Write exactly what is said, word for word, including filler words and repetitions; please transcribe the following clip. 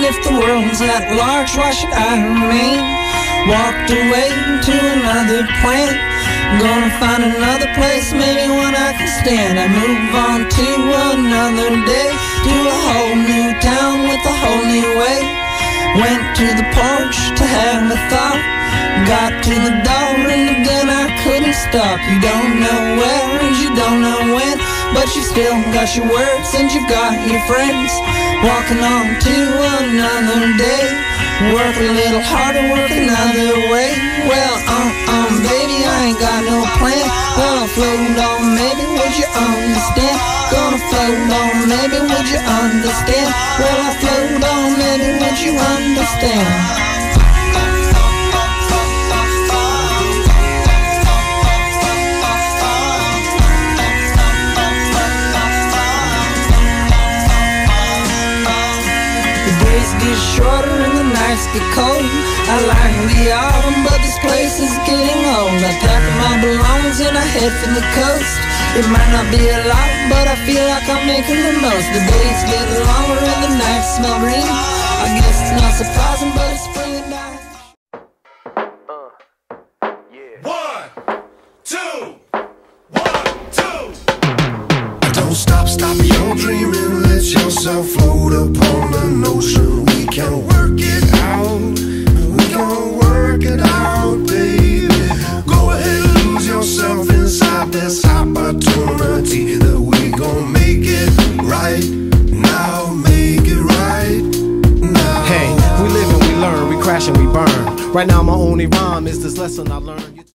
if the world's at large, why should I remain? Walked away to another planet, gonna find another place, maybe one I can stand. I move on to another day, to a whole new town with a whole new way. Went to the porch to have a thought, got to the door and again I couldn't stop. You don't know where and you don't know when, but you still got your words and you've got your friends. Walking on to another day, work a little harder, work another way. Well, um, um, baby, I ain't got no plan. Well, I'll float on, maybe, would you understand? Gonna float on, maybe, would you understand? Well, I'll float on, maybe, would you understand? Get shorter and the nights get cold. I like the autumn, but this place is getting old. I pack up my belongings and I head for the coast. It might not be a lot, but I feel like I'm making the most. The days get longer and the nights smell green. I guess it's not surprising, but it's spring and night. Uh, yeah. One, two, one, two. Don't stop, stop your dreaming. Let yourself float upon an ocean. We can work it out. We can work it out, baby. Go ahead and lose yourself inside this opportunity that we gon' make it right now. Make it right now. Hey, we live and we learn, we crash and we burn. Right now my only rhyme is this lesson I learned.